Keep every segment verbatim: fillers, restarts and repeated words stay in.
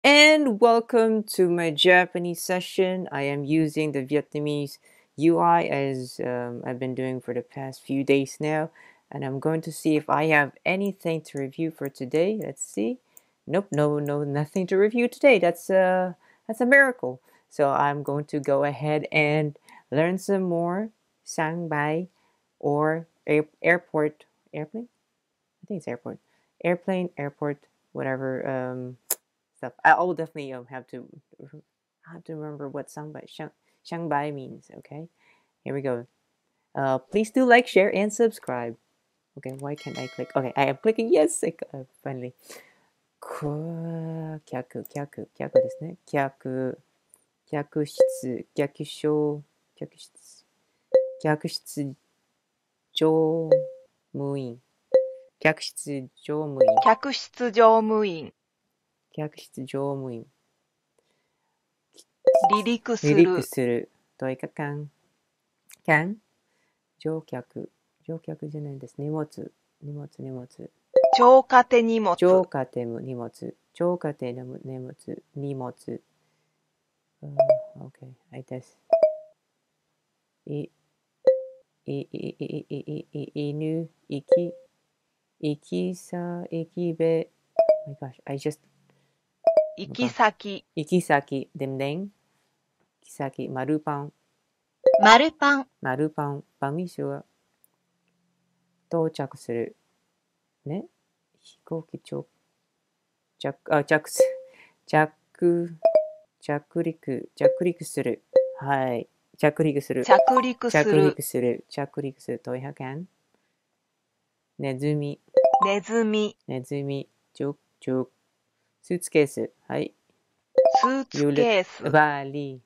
And welcome to my Japanese session. I am using the Vietnamese U I as um, I've been doing for the past few days now. And I'm going to see if I have anything to review for today. Let's see. Nope, no, no, nothing to review today. That's a, that's a miracle. So I'm going to go ahead and learn some more Shanghai or air, airport, airplane? I think it's airport. Airplane, airport, whatever. Um, stuff. I will definitely um, have to have to remember what Shanghai Shang, Shanghai means. Okay, here we go. Uh, please do like, share, and subscribe. Okay, why can't I click? Okay, I am clicking yes. I, uh, finally. く客客客ですね。客客室客所客室客室乗務員客室乗務員客室乗務員客室乗務員離陸す離陸るするといかかんかん乗客乗客じゃないです。荷物荷物荷物超過手荷物超過手荷物超過手荷物荷物、uh, OK はいですいいいいいいいい犬行き行きさ行きべ Oh my gosh I just 行き先行き先でんでん行き先丸パン丸パン丸パンパンミシュは到着するね飛行機着着あ着着着陸着陸するはい着陸する着陸す着る陸する着陸するといはかんネズミネズミネズミちょちょスーツケースはいスーツケースバーリ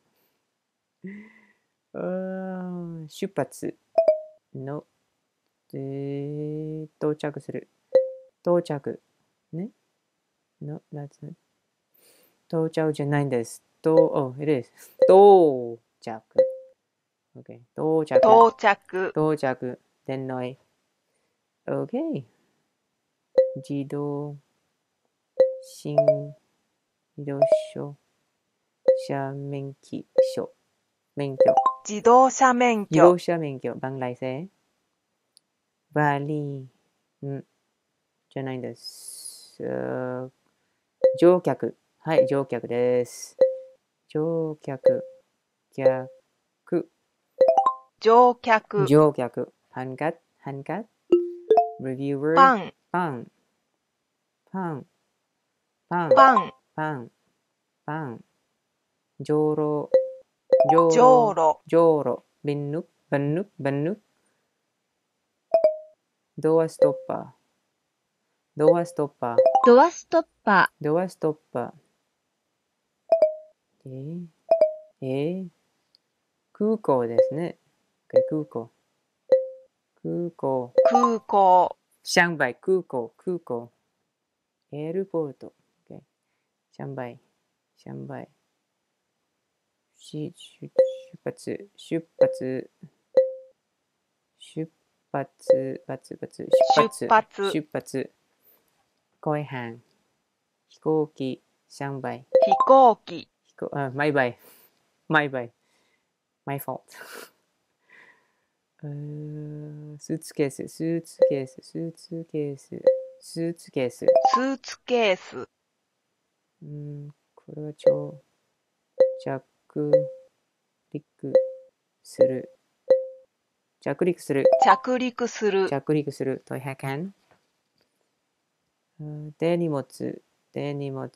ー出発の、えー、到着する到着ねの、that's it 到着じゃないんです。と、oh, it is. 到着。Okay. 到着。 到着到着。電のい。Okay. 自動、新、自動書、車免許証。免許。 自動車免自動許車免許。番来生。バリー。んじゃないんです。Uh, 乗客。はい、乗客です。乗客。客。 乗客乗客。한갓한갓 reviewer パンパンパンパンパンパンパンじょうろじょうじょうろろじょうろビンヌバンヌバンヌドアストッパードアストッパードアストッパドアストッパーえー、えー、空港ですね空港空港ー空港上海空港空港エルポート上海上海し出発出発出発バツバツ出発出発出発公園飛行機上海飛行機飛行あマイバイマイバイマイフォートスーツケーススーツケーススーツケーススーツケーススーツケースうんこれは超着陸する着陸する着陸する着陸するといはかん手荷物手荷物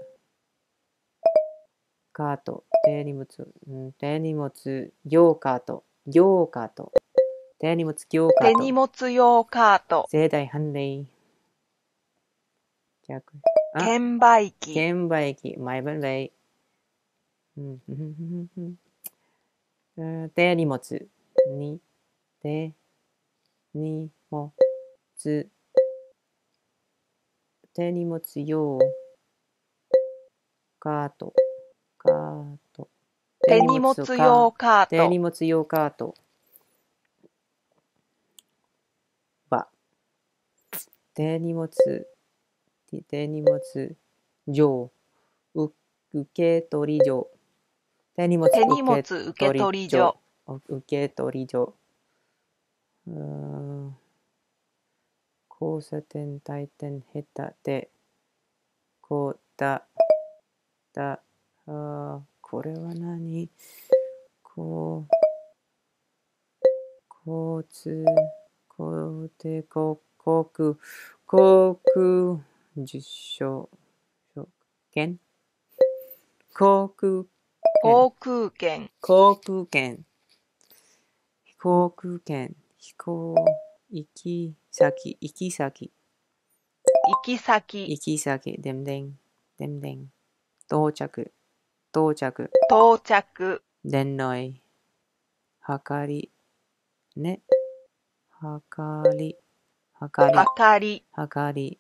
カート手荷物、うん、手荷物行カート行カート手荷物行カート手荷物用カート盛大判例着あ券売機券売機前分類うん手荷物に手荷物手荷物用カートカート手荷物用カー手荷ト物用カートは手荷物手荷物上受受け取り所。手荷物手荷物受受け取り所。 受け取り所。うーん交差点、大点、下手で、こうだ、だ、あこれは何こう、交通、交通、航空、航空、受賞、券航空航空券。 航空券航空券飛行行き先行き先行き先。 行き先でんでんでんでん到着到着到着。 電のいはかりねはかりはかりはかり。 はかり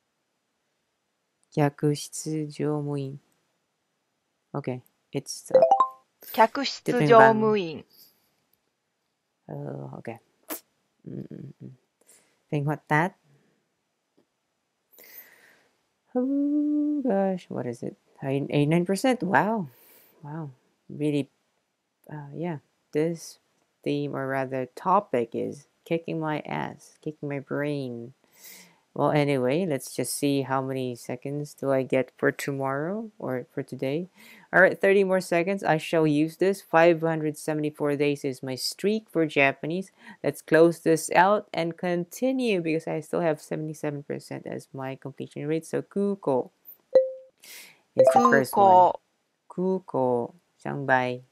客室乗務員 OK it's up 客室乗務員。 Oh, okay. Mm-mm-mm. Think what that? Oh gosh, what is it? eighty-nine percent. Wow, wow. Really, uh, yeah. This theme, or rather topic, is kicking my ass, kicking my brain. Well, anyway, let's just see how many seconds do I get for tomorrow or for today. All right, thirty more seconds. I shall use this. five hundred seventy-four days is my streak for Japanese. Let's close this out and continue because I still have seventy-seven percent as my completion rate. So, kuko is the 空 first one. 港。 Kuko, shanbai.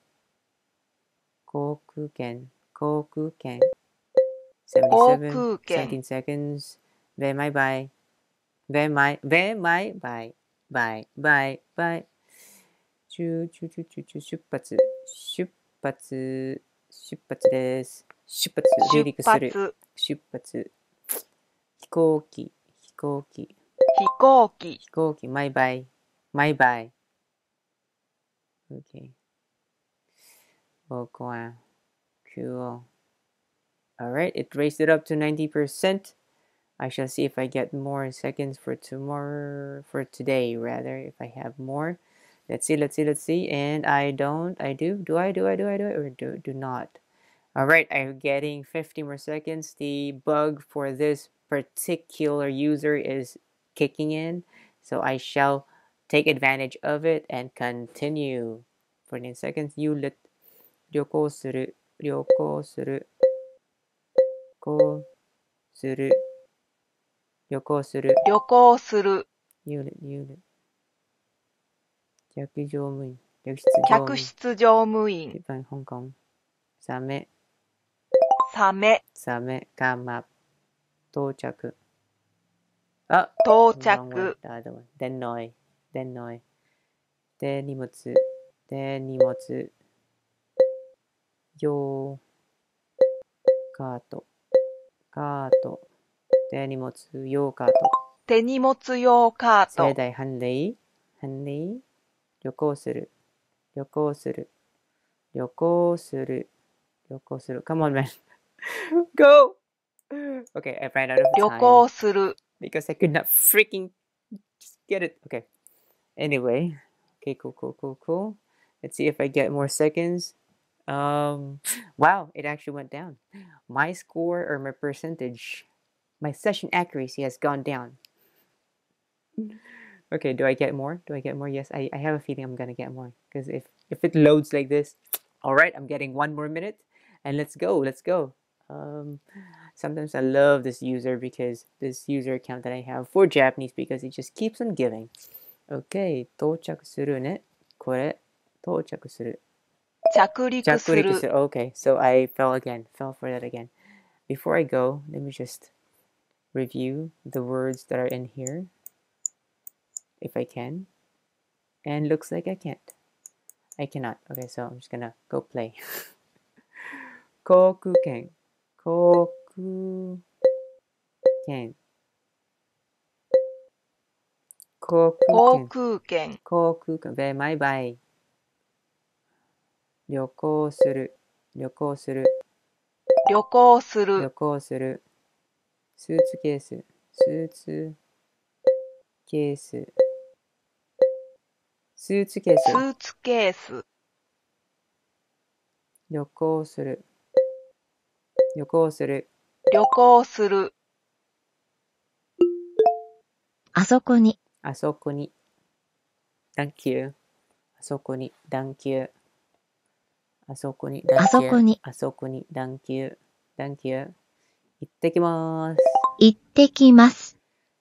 Kokuken, kokuken. 航 seventy-seven, 空券。 seventeen seconds. Bye, bye, bye. べまい、べまい、バイ、バイ、バイ、バイ。チューチューチューチューチュー出発、出発、出発です。出発、離出陸する。 発。 出発。飛行機、飛行機、 飛行機。 飛行機、マイバイ、マイバイ。OK。僕は、cool. Alright, it raised it up to ninety percent. I shall see if I get more seconds for tomorrow, for today rather, if I have more. Let's see, let's see, let's see. And I don't, I do, do I, do I, do I, do I, or do, do not. All right, I'm getting fifty more seconds. The bug for this particular user is kicking in, so I shall take advantage of it and continue. forty seconds, you let 旅行する、旅行する、こうする。旅行する。 旅行する。 ユーレ、ユーレ。客乗務員。客室乗務員。 客室乗務員。 日本、香港。サメ。 サメ。 サメ。カマ。到着。あ到着。 電のい。電のい。で、荷物。で、荷物。用。カート。カート。で、荷物。用カート。 手荷物用カート。 盛大判例。判例。旅行する。旅行する。旅行する。旅行する。Come on, man. Go! Okay, I ran out of 旅 time 行する。 because I could not freaking just get it. Okay. Anyway. Okay, cool, cool, cool, cool. Let's see if I get more seconds. Um, wow, it actually went down. My score or my percentage, my session accuracy has gone down. Okay, do I get more? Do I get more? Yes, I, I have a feeling I'm gonna get more. Because if, if it loads like this, alright, I'm getting one more minute. And let's go, let's go. Um, sometimes I love this user because this user account that I have for Japanese because it just keeps on giving. Okay, 到着するね。これ、到着する。 着陸する。 Okay, so I fell again, fell for that again. Before I go, let me just review the words that are in here. If I can. And looks like I can't. I cannot. Okay, so I'm just gonna go play. 航空券。航空券。航航空券。 空券。 航空券。バイバイバイ。旅行する。旅行する。 旅行する。 旅行する。スーツケース。スーツケース。 スーツケース。 スーツケース。 旅行する。旅行する。 旅行する。 あそこに。 あそこに。Thank you. あそこに。Thank you. あそこに。 あそこに。 あそこに。Thank you. Thank you. 行ってきます。 行ってきます。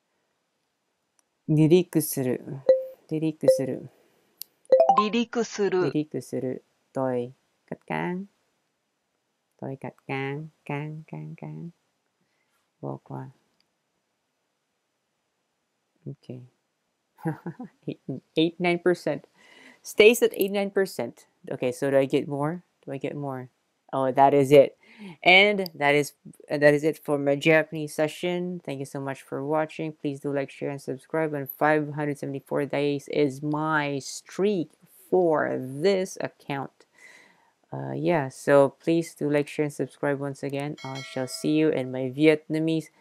離陸する。離陸する。 離陸す離る。 陸する。tôi cất cảng. tôi cất cảng. Cảng, cảng, cảng. Vô qua. Okay. eighty-nine percent. Stays at eighty-nine percent. Okay, so do I get more? Do I get more? Oh, that is it. And that is that is it for my Japanese session. Thank you so much for watching. Please do like, share, and subscribe. And five hundred seventy-four days is my streak for this account. Uh, yeah, so please do like, share, and subscribe once again. I shall see you in my Vietnamese